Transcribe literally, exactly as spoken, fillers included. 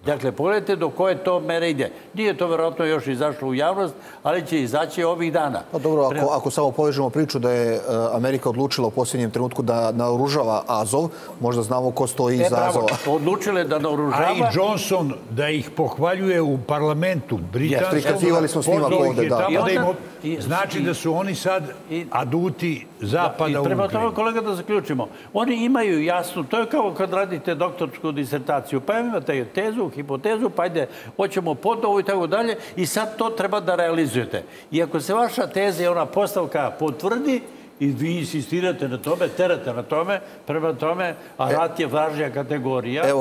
Dakle, pogledajte do koje to mere ide. Nije to verovatno još izašlo u javnost, ali će izaći ovih dana. Pa dobro, ako, ako samo povežemo priču da je Amerika odlučila u posljednjem trenutku da naoružava Azov, možda znamo ko stoji iza Azova. Odlučile da naoružava. A i Johnson da ih pohvaljuje u parlamentu britanskom. Prikazivali smo snimak ovde, da. Znači da su oni sad aduti zapada u Ukrajini. Prema tome, kolega, da zaključimo. Oni imaju jasno, to je kao kad radite doktorsku disertaciju, pa imate tezu, hipotezu, pa ajde, hoćemo podovu i tako dalje, i sad to treba da realizujete. I ako se vaša teza i ona postavka potvrdi, i vi insistirate na tome, terate na tome, prema tome, a rat je važnija kategorija.